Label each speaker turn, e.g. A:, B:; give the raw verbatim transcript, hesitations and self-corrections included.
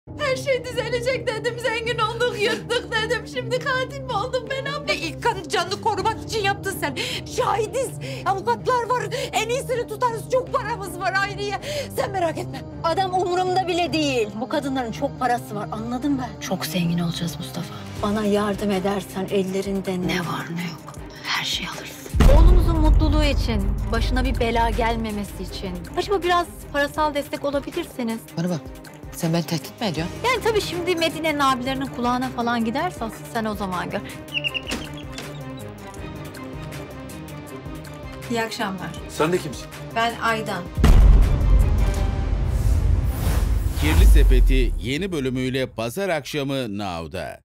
A: Her şey düzelecek dedim, zengin olduk, yırttık dedim. Şimdi katil mi oldum ben abla?
B: İlk kadın canını korumak için yaptın sen. Şahidiz, avukatlar var. En iyisini tutarız. Çok paramız var Hayriye. Sen merak etme.
C: Adam umurumda bile değil. Bu kadınların çok parası var, anladın mı? Çok zengin olacağız Mustafa. Bana yardım edersen ellerinde ne var ne yok her şeyi alırsın. Oğlumuzun mutluluğu için, başına bir bela gelmemesi için acaba biraz parasal destek olabilirseniz.
B: Bana bak. Sen beni tehdit mi ediyorsun?
C: Yani tabii şimdi Medine'nin abilerinin kulağına falan giderse asıl sen o zaman gör.
B: İyi akşamlar.
D: Sen de kimsin?
B: Ben Aydan.
E: Kirli Sepeti yeni bölümüyle pazar akşamı Now'da.